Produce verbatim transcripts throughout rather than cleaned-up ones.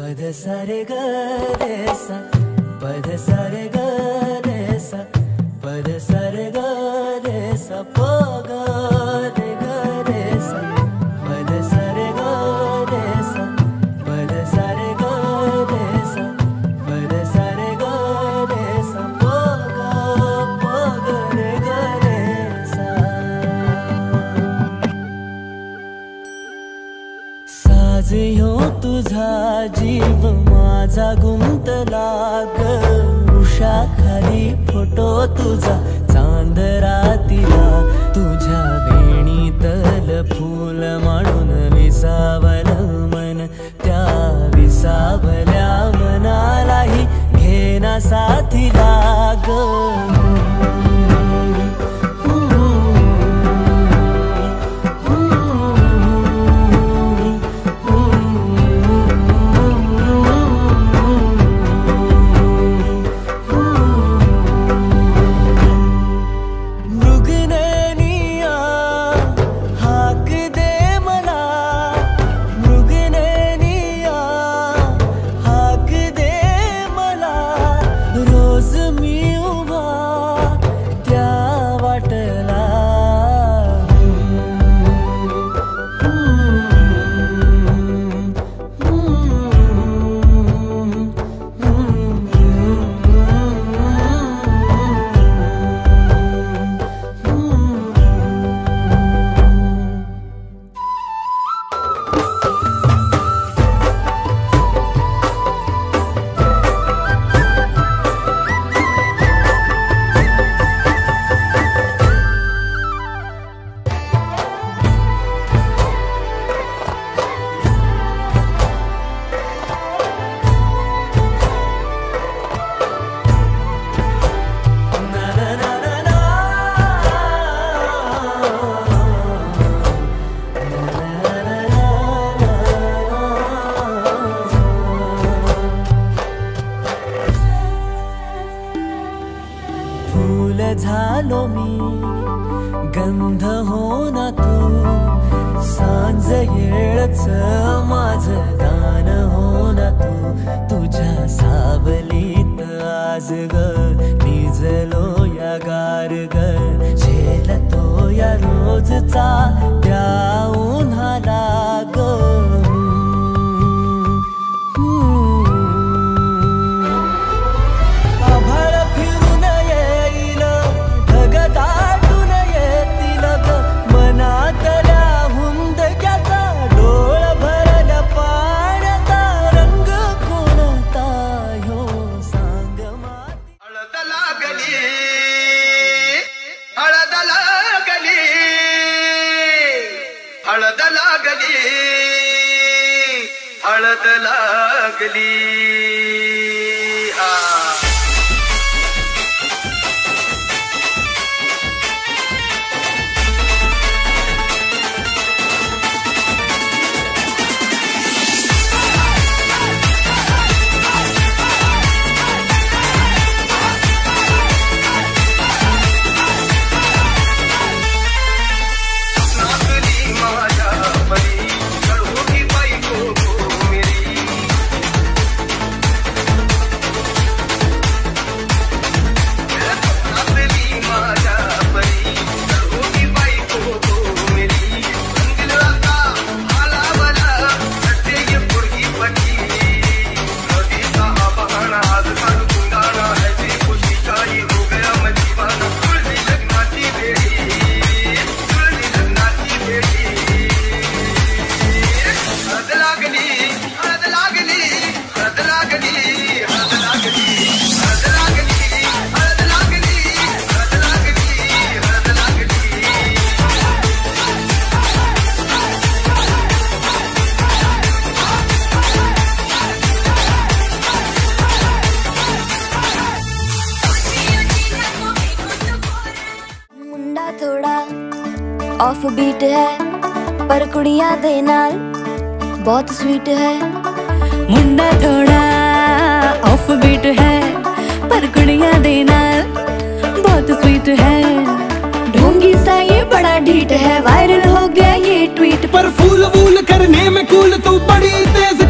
पध सा रे ग रे सा, पध सा रे ग रे सा, पध सा रे ग रे सा, प ग रे ग रे सा, पध सा रे ग रे सा, पध सा रे ग रे सा, पध सा रे ग रे सा, प ग प ग रे ग रे सा। साज ह्यो तुझा जीव माझा गुंतला ग, उषा खाली फोटो तुझा चांद रातीला, तुझ्या वेणीतल फूल म्हणून विसावल मन, त्या विसावल्या मनालाही घेना साथीला ग। झालो मी गंध हो ना तू, सांज येळच माझं गान हो ना तू, तुझ्या सावलीत आज ग निजलो या गार ग, झेलतो या रोजचा त्या उन्हाला ग। हळद लागली, हळद लागली आ ऑफ बीट है पर कुड़ियां दे नाल बहुत स्वीट है। मुंडा थोड़ा ऑफ बीट है पर कुड़ियां दे नाल बहुत स्वीट है। ढोंगी सा ये बड़ा ढीठ है, वायरल हो गया ये ट्वीट पर फूल वूल करने में कूल तू बड़ी तेज कटारी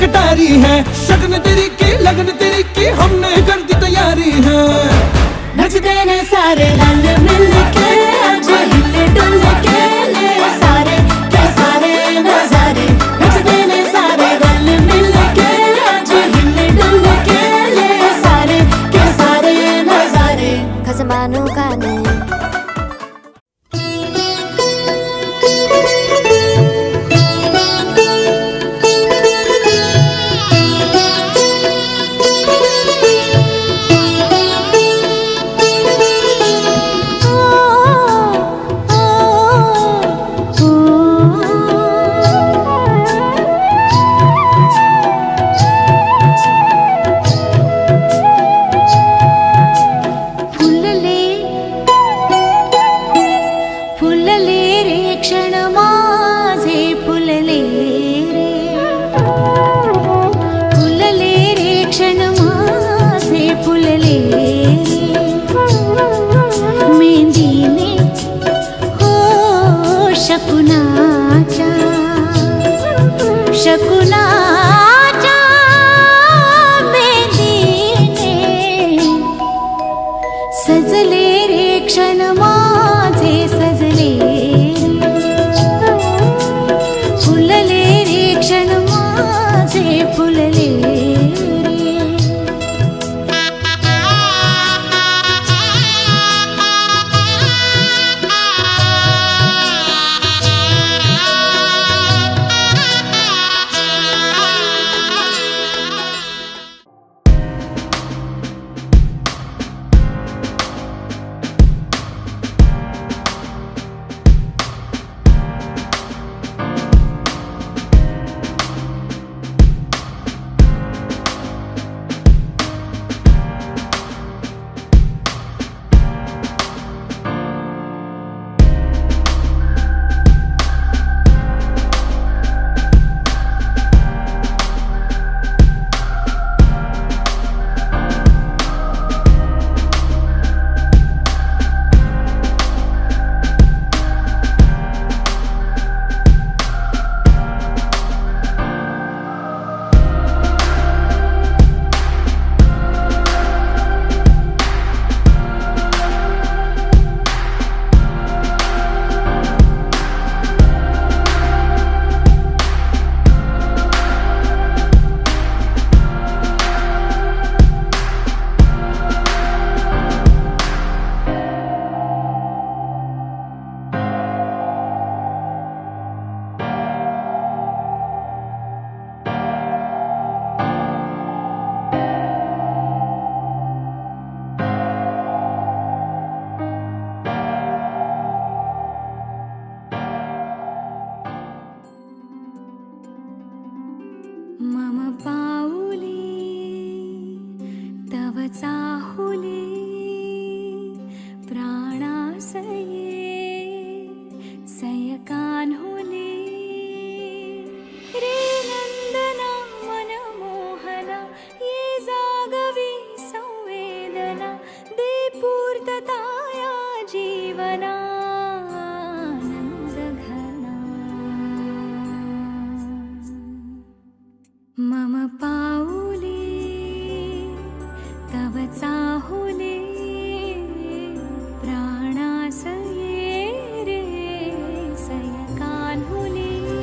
है, शगन तेरी की लगन तेरी की हमने कर दी तैयारी है। नचते ने सारे रल मिल के आज हिले डुल के ले सारे के सारे नजारे। नचते ने सारे रल मिल के आज हिले डुल के ले सारे के सारे नजारे। खसमानू खाने शकुनाचा शकुनाचा मेंदीने सजले रे क्षण माझे सजले फुलले रे क्षण माझे फुलले मम पाऊली तव चाहुली प्राणासये सयकान्हुली रे नंदना मनमोहना ये जागवी संवेदना दे पूर्तताया जीवना मम पाऊली तव चाहुली प्राणासये रे सयकान्हुली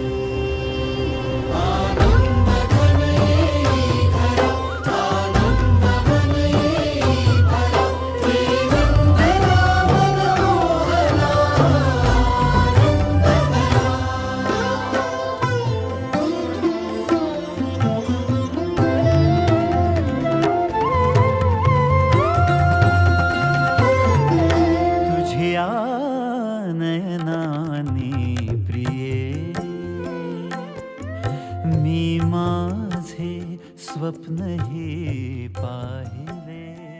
स्वप्न ही पाहिले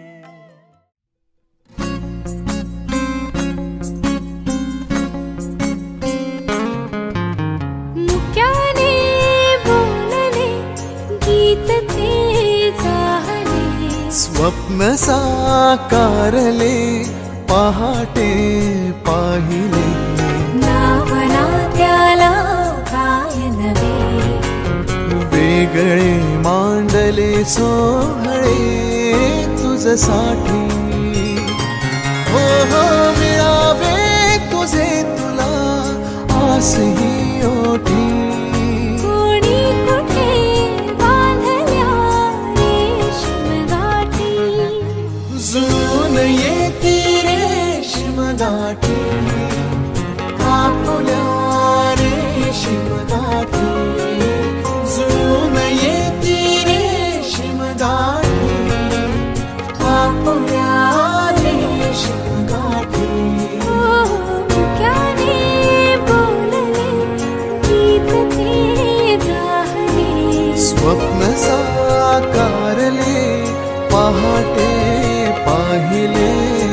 मुक्याने बोलले गीत ते जाहले स्वप्न साकारले पहाटे पाहिले नावना त्याला काय नवे वेगळे मांडले सोहळे तुझसाठी. हो हो मिळावे तुझे तुला आसही ओठी. कोणी कुठे बांधल्या रेशीम गाठी. जुळून येती रेशीम गाठी. कापुल्या रेशीम गाठी. जुळून येती रेशीम गाठी. कापुल्या रेशीम गाठी. मुक्याने बोलले गीत ते जाहले. स्वप्न साकारले पहाटे पाहिले.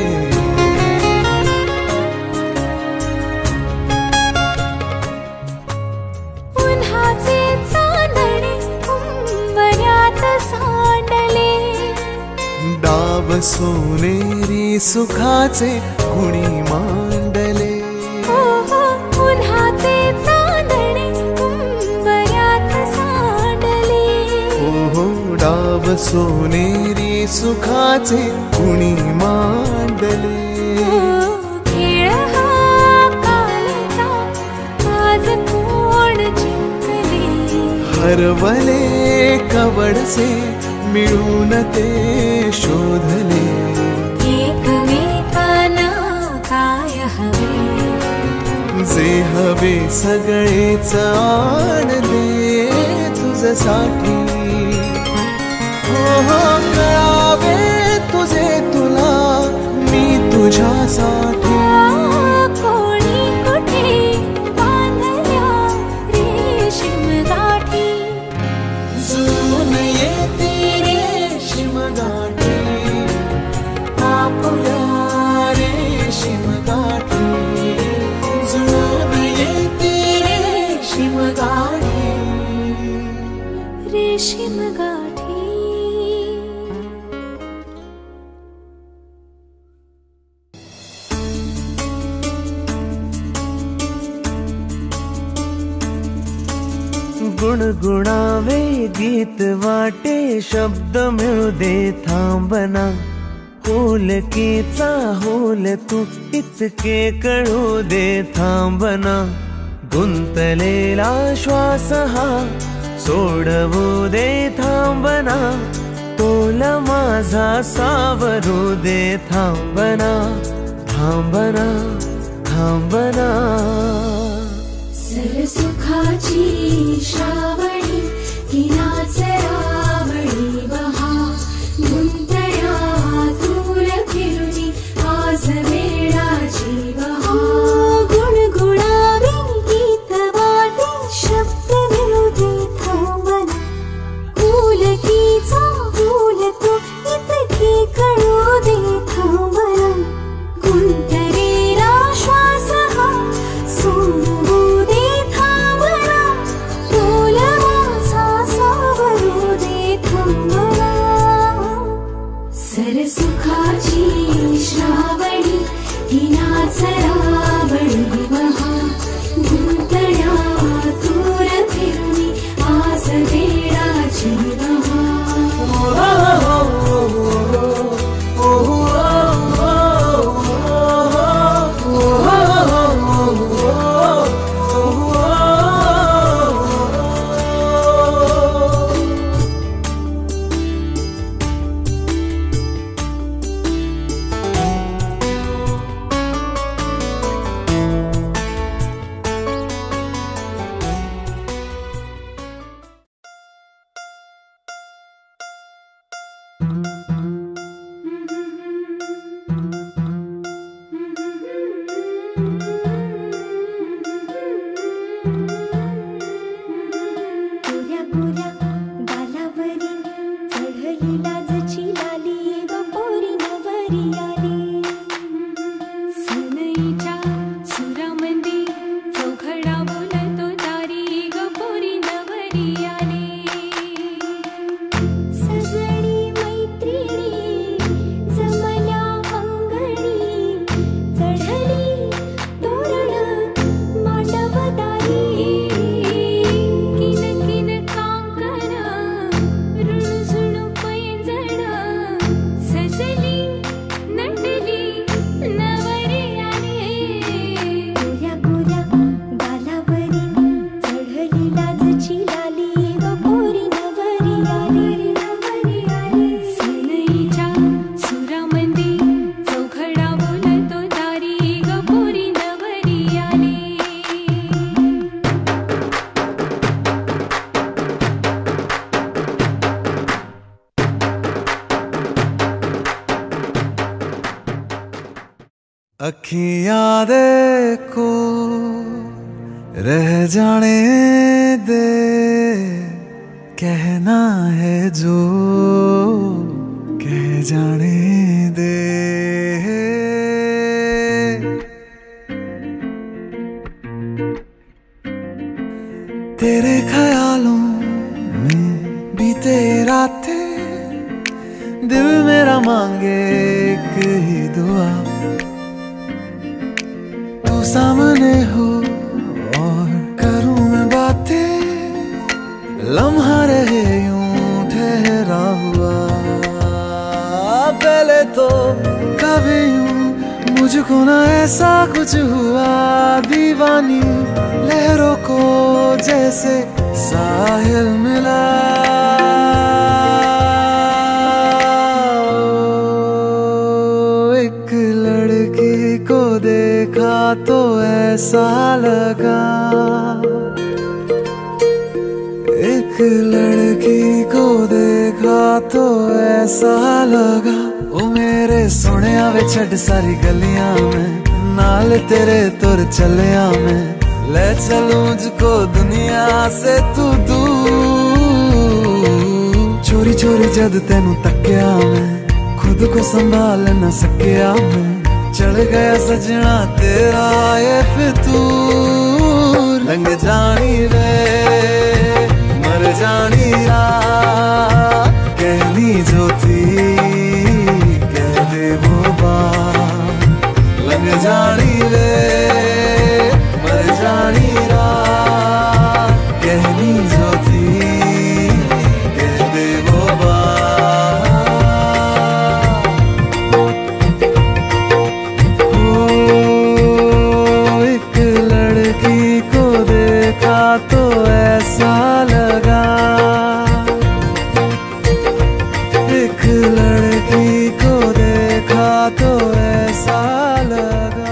उन्हाचे चांदणे उंबऱ्यात सांडले. डाव सोनेरी सुखाचे कुणी मांडले. हो हो उन्हाचे चांदणे उंबऱ्यात सांडले. हो हो डाव सोनेरी सुखाचे कुणी मांडले. खेळ हा कालचा आज कोण जिंकले. हरवले कवडसे मिळून ते शोधले. एकमेकांना काय हवे. जे हवे सगळेच आणले तुझ्यासाठी. हो हो कळावे तुझे तुला मी तुझ्यासाठी. कोणी कुठे बांधल्या रेशीम गाठी. जुळून येती रेशीम गाठी. आपुल्या रेशीम गाठी. जुळून येती रेशीम गाठी. रेशीम गाठी. गुणगुणावे गीत वाटे शब्द मिळू दे थांबना. होलकीचा होल तू इतके कळू दे थांबना. गुंतलेला श्वास हा सोडवू दे थांबना. तोल माझा सावरू दे थांबना. थांबना थांबना. सरसुखाची श्रावणी हिनाच रावणी बहा. गुंतळ्या तुल फिरुनी आज वेळाची बहा. गुणगुणावे गीत वाटे शब्द मिळू दे थांबना. फुलकीचा फुल तो इतके कळू दे थांबना. गुंतलेला श्वास हा सोडवू दे थांबना. तोल माझा सावरू दे थांबना. सरसुखाची श्रावणी हिनाच रावणी बहा. गुंतळ्या दूर फिरुनी आज वेळाची बहा. किन किन कांकण अखियां दे को रह जाने दे, कहना है जो कह जाने दे। तेरे ख्यालों में बीते रातें, दिल मेरा मांगे एक ही दुआ, तू सामने हो और करूं मैं बातें, लम्हा रहे यूं ठहरा हुआ। पहले तो कभी यूं मुझको ना ऐसा कुछ हुआ, दीवानी लहरों को जैसे साहिल मिला। एक लड़की को देखा तो ऐसा लगा, एक लड़की को देखा तो ऐसा लगा, ओ मेरे सोनिया वे छड़ सारी गलियां में, नाल तेरे तुर चलिया मैं, ले चलूं मुझको दुनिया से तू दूर। चोरी चोरी जद तेनू तक्या मैं, खुद को संभाल न सकिया मैं, चढ़ गया सजना तेरा ये फितूर। लंघ जानी रे मर जानी रात, कहनी जो थी कह दे वो बात। लंघ जानी रे मर जानी रात, कहनी जो थी कह दे वो बात। ओ एक लड़की को देखा तो ऐसा लगा, एक लड़की को देखा तो ऐसा लगा।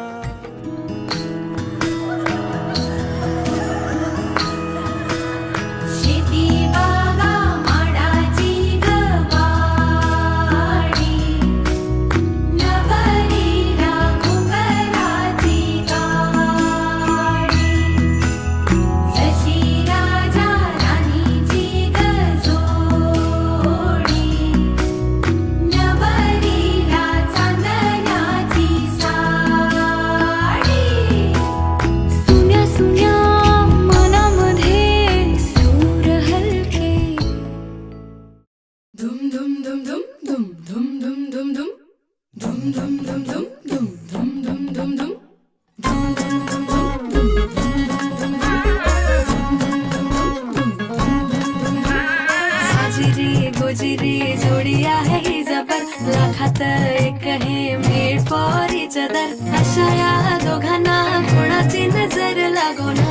गोजिरी जोड़िया है ही जबर, लाखात एक है मेड फॉर इच अदर, अशा या दोघांना कोणाची नजर लागो ना।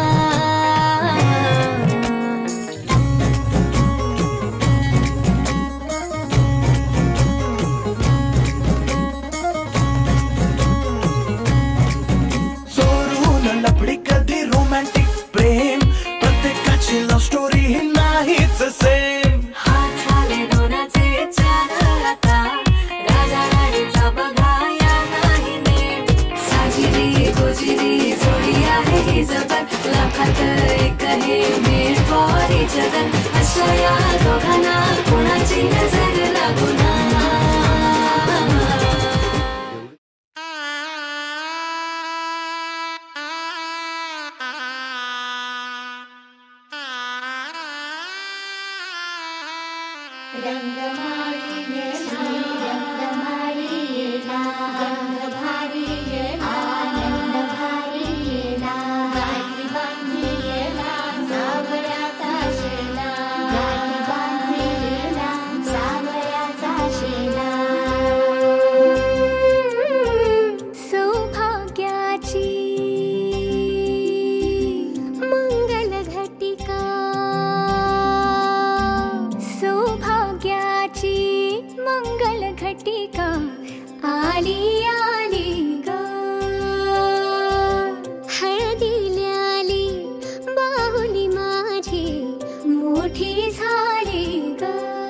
सोडून लपडी कधी रोमॅन्टिक प्रेम, प्रत्येकाची लव्ह स्टोरी नाहीच सेम। लाखात एक आहे मेड फॉर इच अदर, अशा या दोघांना कोणाची नजर लागो ना।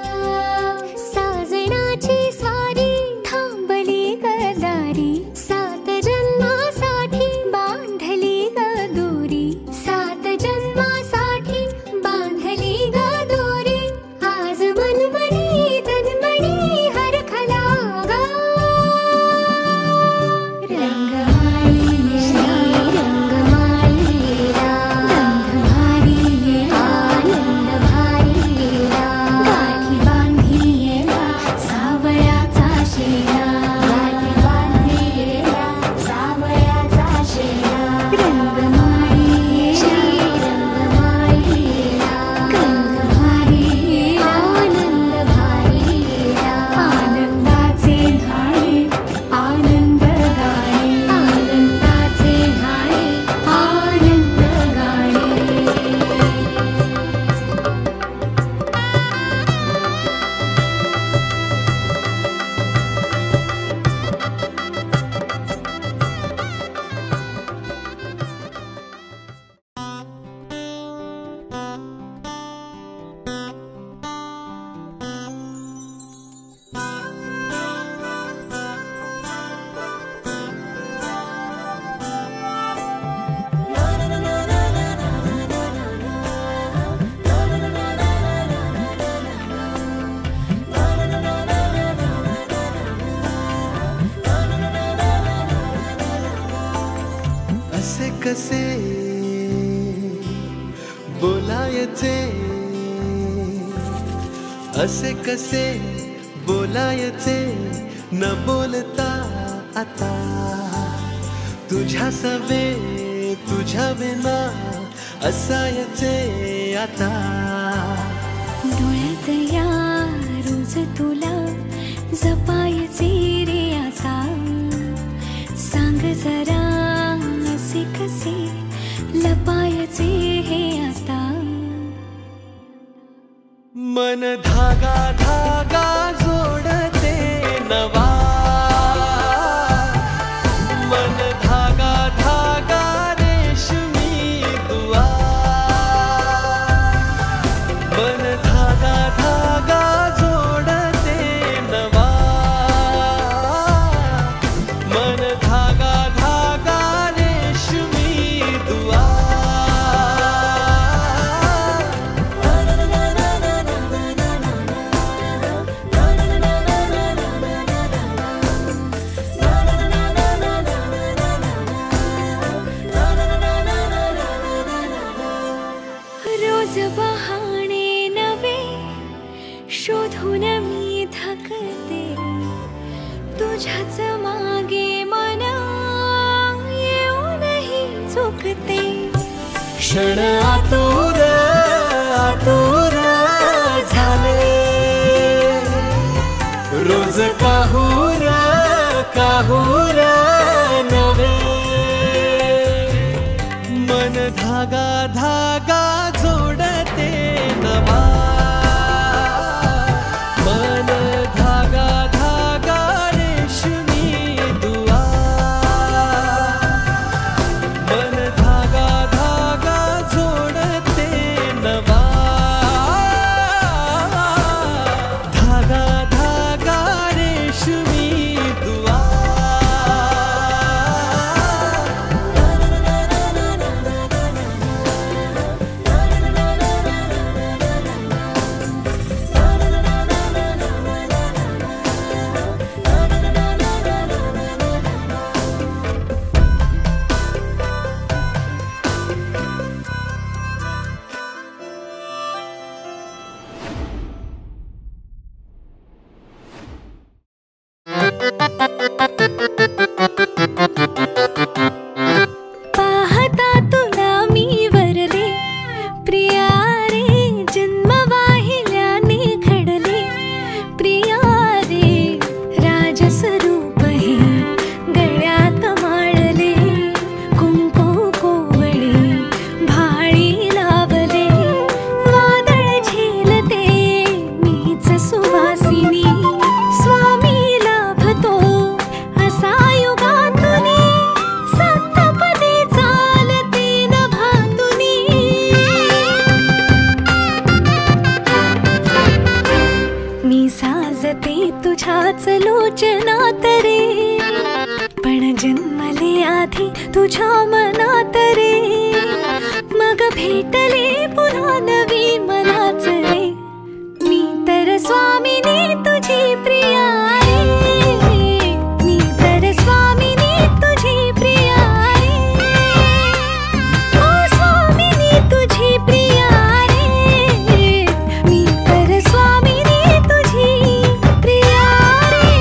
साजनाची सारी थांबली गदारी, सा कसे बोलायचे, असे कसे बोलायचे न बोलता आता, तुझ्या सवे तुझ्या विना असायचे आता. डोळ्यात या रोज तुला जपायचे रे आता, सांग जरा असे कसे लपायचे हे आता. मन धागा धागा जोडते नवा, मन धागा धागा रेशमी दुआ, मन धागा धागा जोडते नवा, मन धागा धागा रेशमी दुआ. रोज बहाणे नवे शोधून मी थकते, तुझ्याच मागे मन येऊनही चुकते. क्षण आतुर आतुर झाले, रोज काहूर काहूर नवे, मन धागा धागा जोडते नवा, मन धागा धागा रेशमी दुआ, मन धागा धागा जोडते नवा, धागा धागा रेशमी दुआ. पाहता तुला मी वरले प्रिया रे, जन्म वाहिल्याने घडले प्रिया रे, राजस्वरूप हे गळ्यात माळले, कुंकू कोवळे भाळी लावले, वादळ झेलते मीच सुवासिनी, स्वामी लाभतो असा युगातुनी, सप्तपदी चालते नभातुनी. मी साजते तुझ्याच लोचनात रे, पण जन्मले आधी तुझ्या मनात रे, मग भेटले पुन्हा नवी मनाच रे, मी तर स्वामिनी तुझी प्रिया रे, मी तर स्वामिनी तुझी प्रिया रे, ओ स्वामिनी तुझी प्रिया रे, मी तर स्वामिनी तुझी प्रिया रे.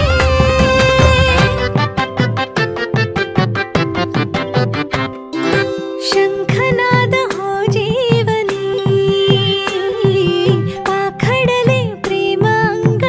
शंखनाद हो जीवनी, पाखडले प्रेमांगी,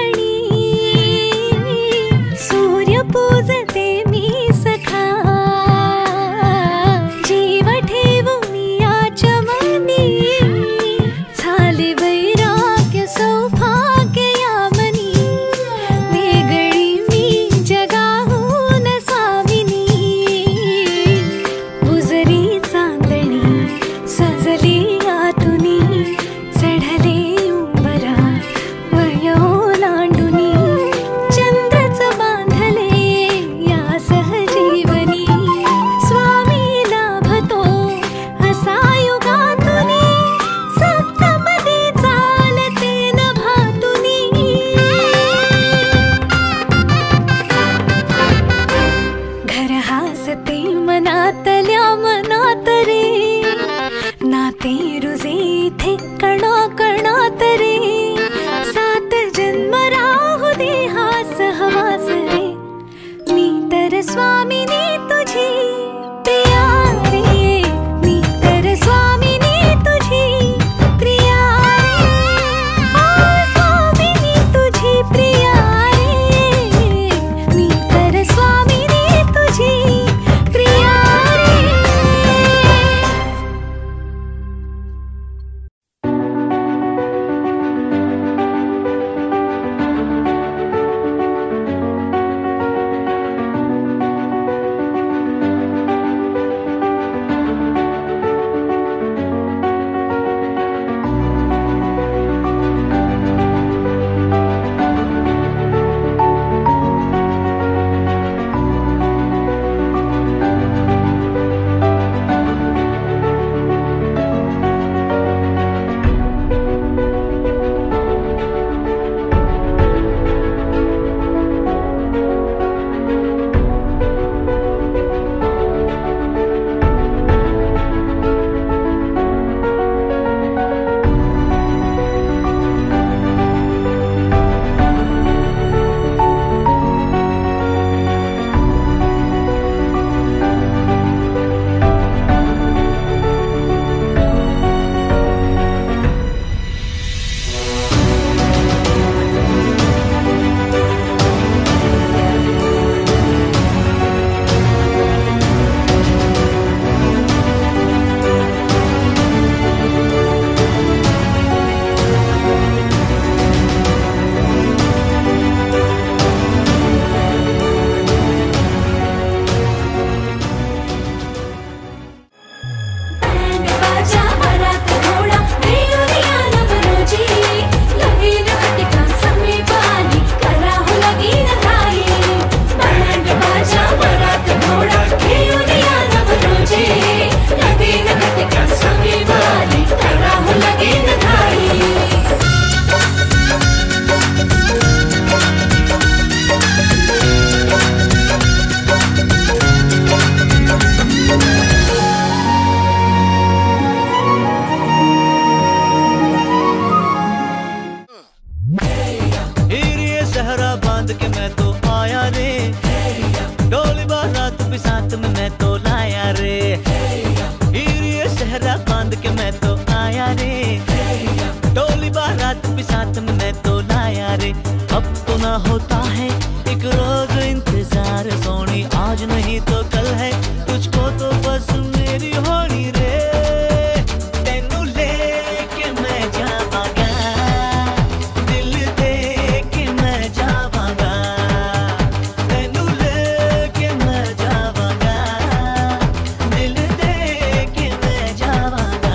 बांध के मैं तो आया रे, डोली बारात भी साथ में मैं तो लाया रे, हीर ये सहरा बांध के मैं तो आया रे, डोली बारात भी साथ में मैं तो लाया रे। अब तो ना होता है एक रोज इंतजार सोनी, आज नहीं तो कल है तुझको तो बस मेरी होनी रे। तेनू लेके मैं जावांगा, दिल दे के मैं जावांगा, तेनू लेके मैं जावांगा, दिल दे के मैं जावांगा।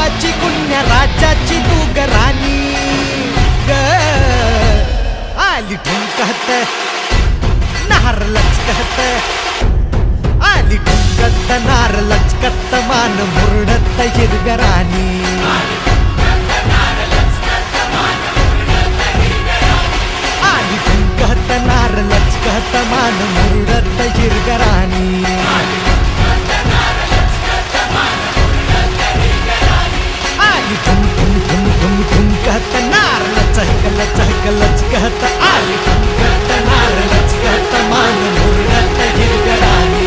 कुळाची कुण्या राजाची तू ग राणी ग आली ठुमकत नार लचकत आली ठुमकत नार लचकत मान मुरडत हिरव्या राणी आली ठुमकत नार लचकत मान मुरडत हिरव्या राणी आली ठुम ठुम ठुम ठुम ठुमकत नार लचक लचक लचकत आली ठुमकत नार लचकत मान मुरडत हिरव्या राणी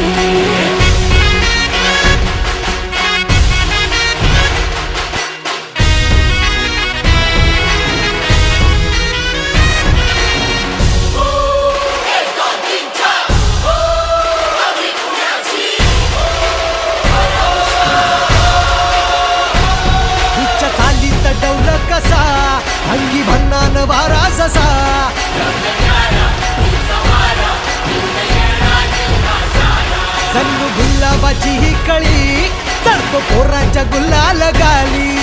कसा अंगी भन्नान वारा जसा जन्नू गुलाबाची ही कळी चढतो पोराच्या गुलाल गाली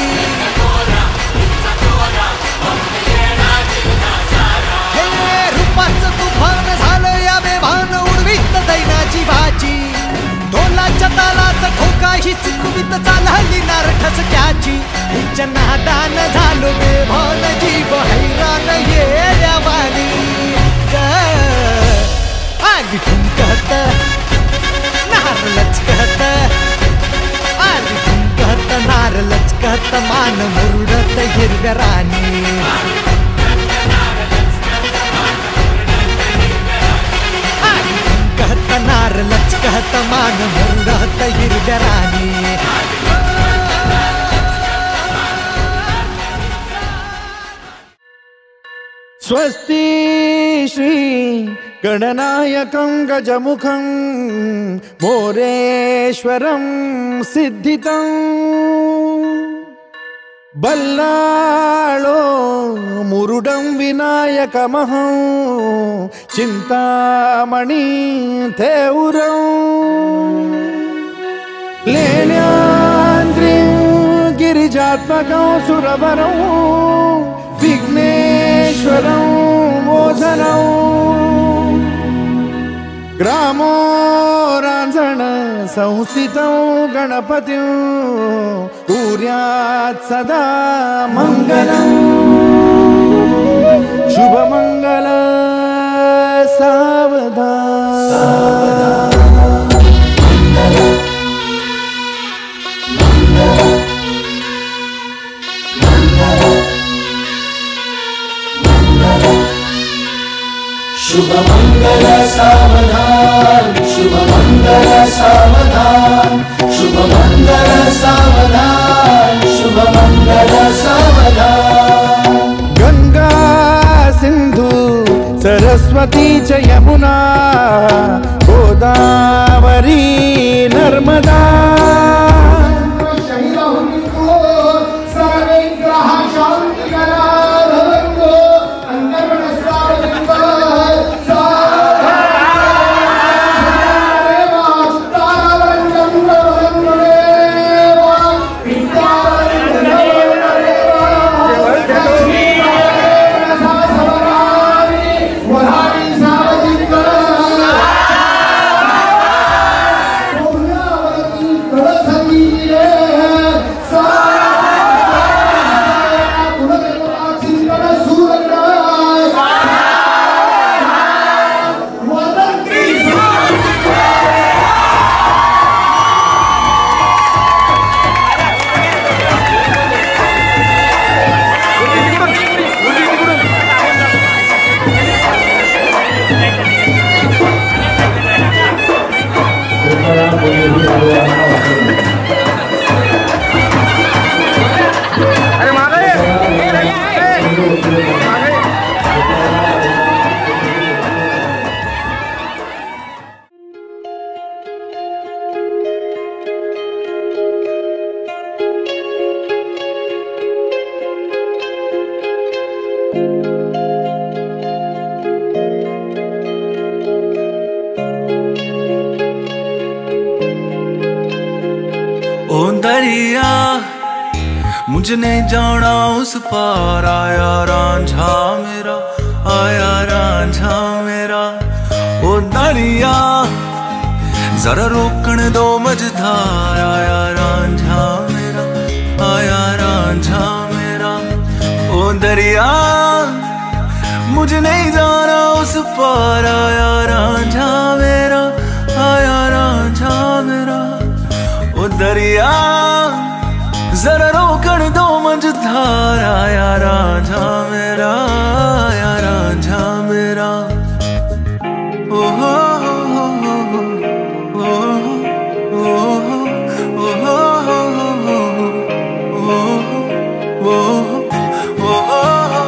हे रूपाचं तुफान झालं या बेभान उडवीत दैनाची भाजी ढोलाच्या तालात खोका ही चुकवीत चालली नार ठसक्याची हिच्या नादान झालो बेभान जीव हैरान येड्यावानी आली ठुमकत नार लचकत आली ठुमकत नार लचकत मान मुरडत हिरव्या राणी नार लचकत मान मुरडत हिरव्या राणी स्वस्ति श्री गणनायकं गजमुखं मोरेश्वरं सिद्धितं बल्लाळो मुरुडं विनायकमहं चिंतामणि थेउरं लेण्याद्रिं गिरिजात्मकं सुरवरं विघ्नेश्वरं मोचनं ग्रामो रांझण संस्थितं गणपतिं कुर्यात् सदा मंगलं शुभमंगल सावधान शुभ मंगल सावधान शुभ मंगल सावधान शुभ मंगल सावधान शुभ मंगल सावधान गंगा सिंधु सरस्वती च यमुना गोदावरी नर्मदा दरिया मुझे नहीं जाना उस पार। आया रांझा मेरा, आया रांझा मेरा। ओ दरिया जरा रोकण दो मझधार। आया रांझा मेरा, आया रांझा मेरा। ओ दरिया मुझे नहीं जाना उस पार। आया रांझा मेरा, आया रांझा मेरा। ओ दरिया जरा रोकण दो मझधार। आया रांझा मेरा, आया रांझा मेरा। ओ हो हो हो हो ओ हो ओ हो ओ हो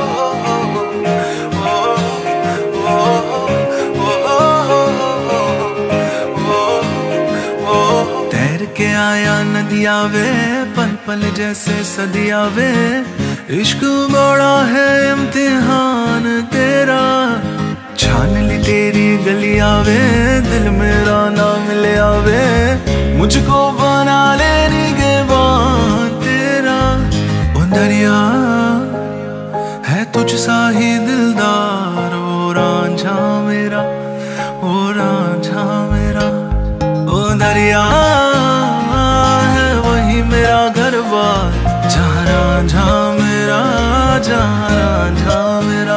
तैर के आया नदिया वे, पल पल जैसे सदिया वे। इश्क बड़ा है इम्तिहान तेरा, छान ली तेरी गलिया वे। दिल मेरा ना मिले आवे, मुझको बना ले निगहबान तेरा। ओ दरिया है तुझ सा ही दिलदार। ओ रांझा मेरा, ओ रांझा मेरा। ओ दरिया है वही मेरा घर बार, जहाँ रांझा मेरा, जहाँ रांझा मेरा।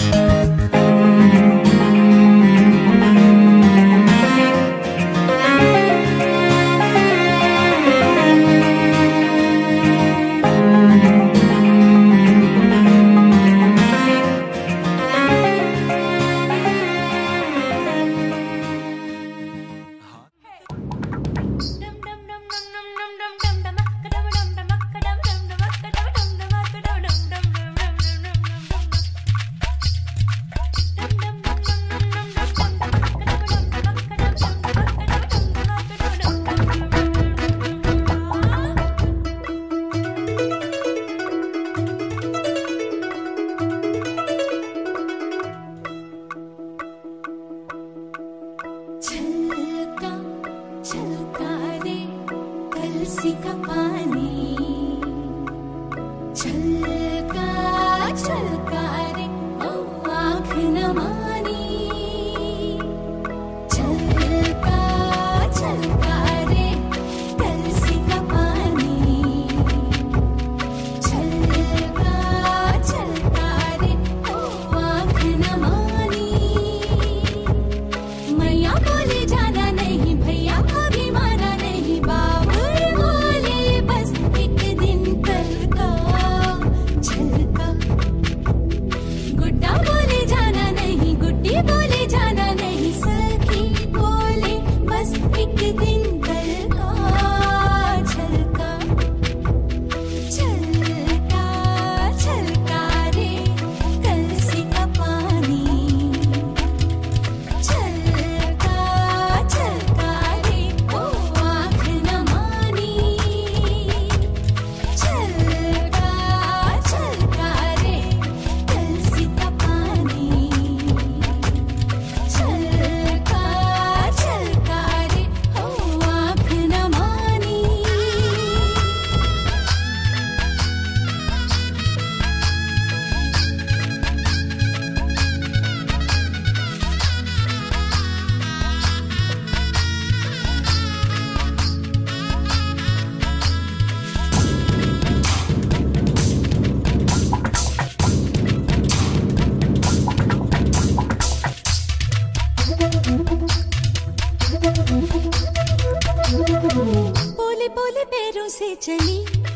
बोले बोले पैरों से चली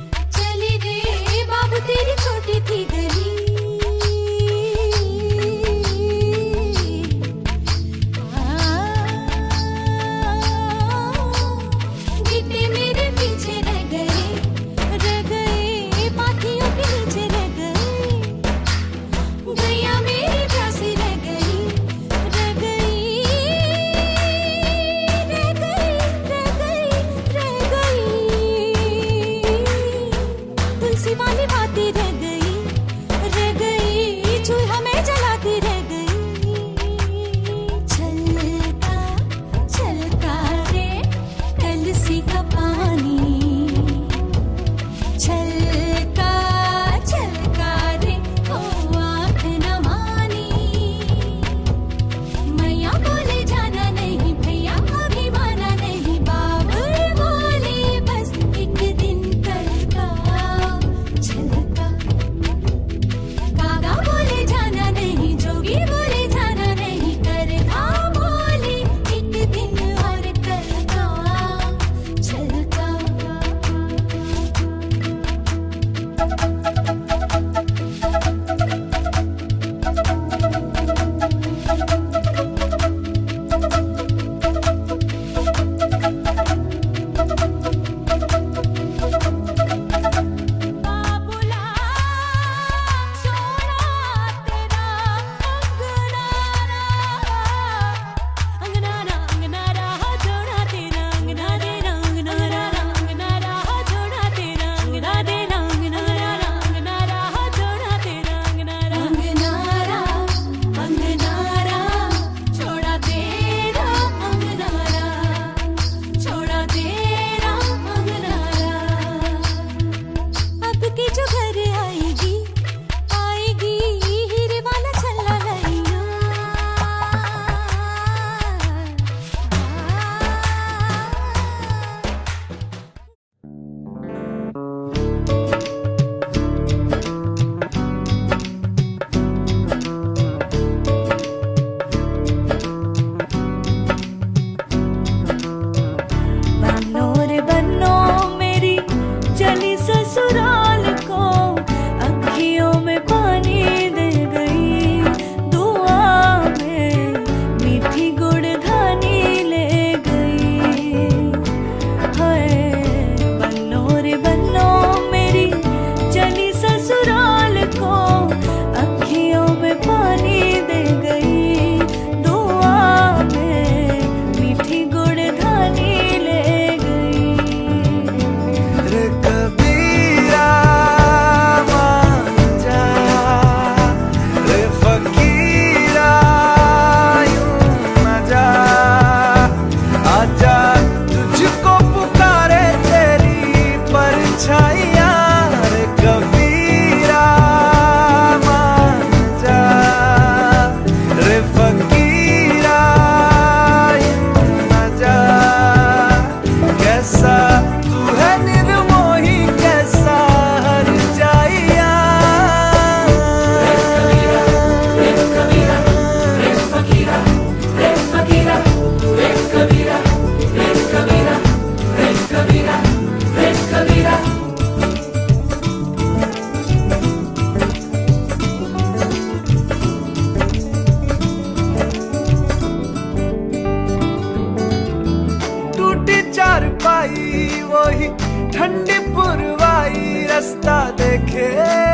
चली रे बाबू तेरी छोटी थी गली। गीते मेरे पीछे रह गए रह गए पाथियों के नीचे रह गए। गैया मेरी प्यासी रह गई रह गई रह गई रह गई रह गई। ठंडी पुरवाई रास्ता देखे,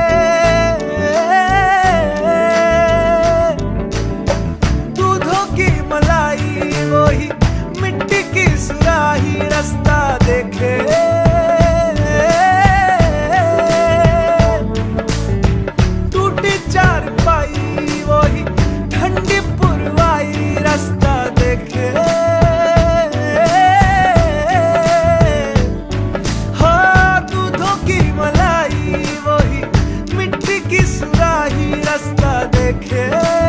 दूधों की मलाई वही मिट्टी की सुराही रास्ता देखे, टूटी चार पाई वही ठंडी पुरवाई रास्ता देखे, हाँ दूधों की मलाई वही मिट्टी की सुराही रास्ता देखे।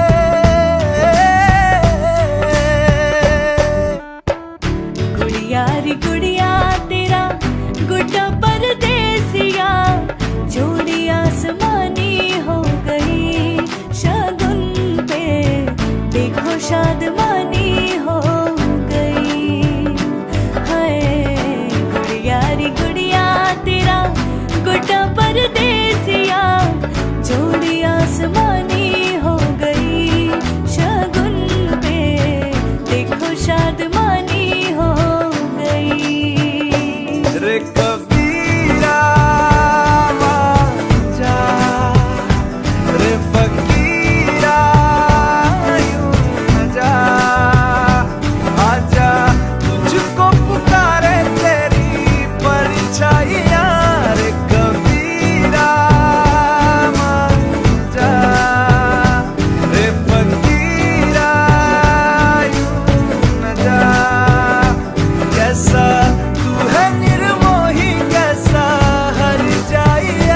गुड़िया रे गुड़िया तेरा गुड्डा परदेसिया, जोड़ी आसमानी हो गई शगुन पे, देखो शादमानी हो गई। हाय गुड़िया रे गुड़िया तेरा गुड्डा परदेसिया, जोड़ी आसमानी हो गई शगुन पे, देखो शादमानी हो गई। रे कबीरा मान जा, रे फकीरा यूं न जा, आजा तुझको पुकारे तेरी परछाइयाँ। रे कबीरा मान जा, रे फकीरा यूं न जा, कैसा तू है निर्मोही कैसा हर जाइया।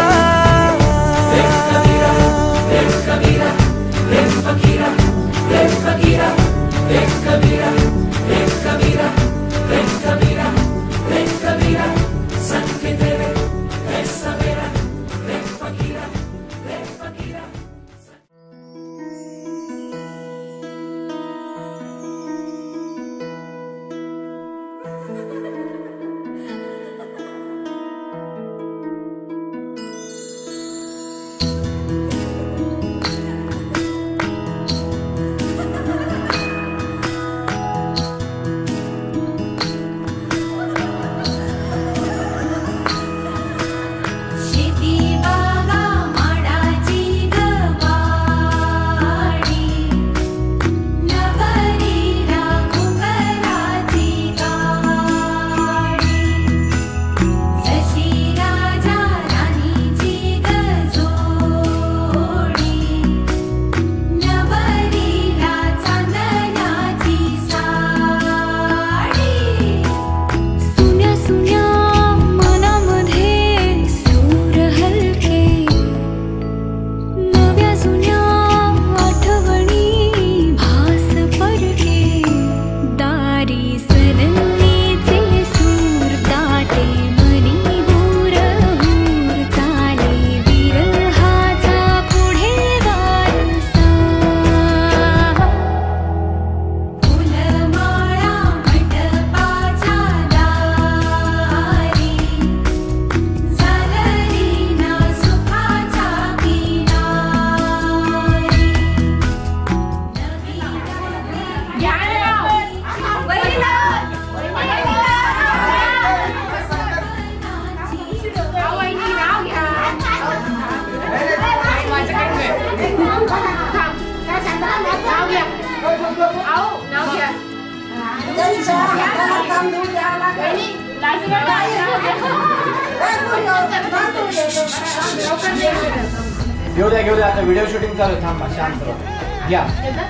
घेऊ द्या घेऊ द्या आता व्हिडिओ शूटिंग चालू आहे. थांबा शांत राहा. घ्या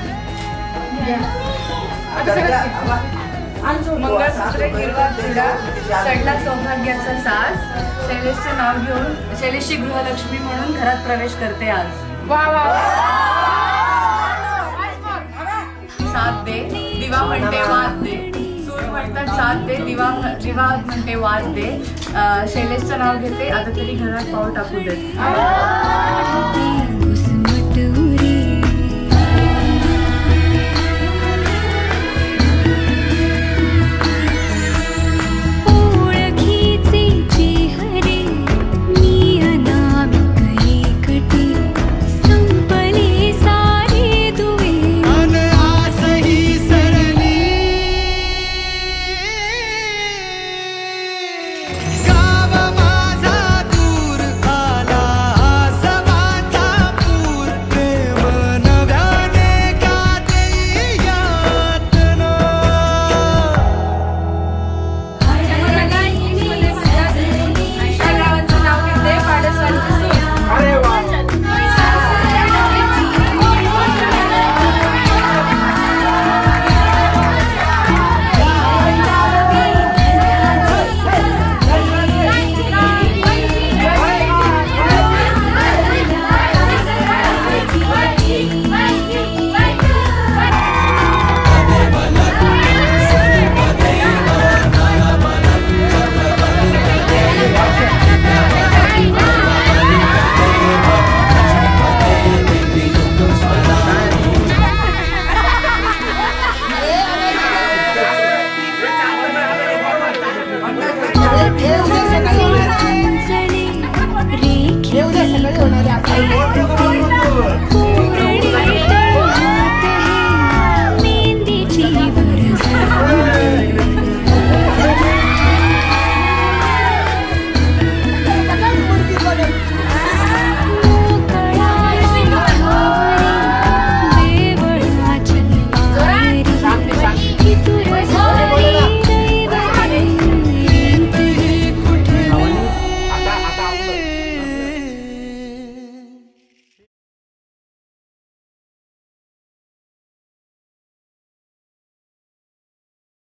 मंगळसूत्र हिरवा चुडा चढला सौभाग्याचा साज शैलेशचे नाव घेऊन शैलेशची गृहलक्ष्मी म्हणून घरात प्रवेश करते आज. वा वा साथ दे दिवा म्हणते वाद दे सूर म्हणतात साथ दे दिवा दिवा म्हणते वाद दे. शैलेशचं नाव घेते आता तरी घरात पाऊल टाकू दे.